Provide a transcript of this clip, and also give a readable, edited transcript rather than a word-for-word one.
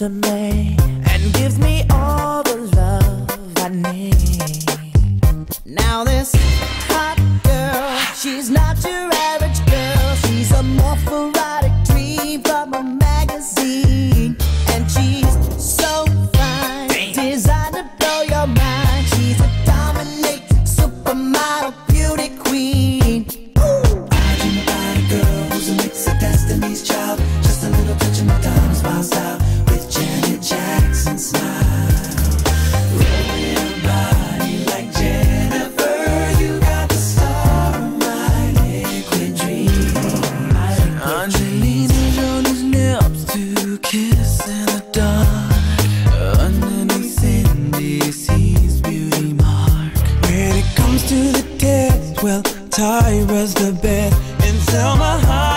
to me and gives me all the love I need. Now this hot girl, she's not your average girl. She's a morphorotic dream from a magazine, and she's so fine, designed to blow your mind. She's a dominatrix, supermodel, beauty queen. I dream about a girl who's a mix of Destiny's Child, just a little touch of Madonna's wild style, with Janet Jackson smile. Rolling her body like Jennifer, you got the star of my liquid dream. Angelina Jolie's lips to kiss in the dark, underneath Cindy C's beauty mark. When it comes to the test, well, Tyra's the best, and Selma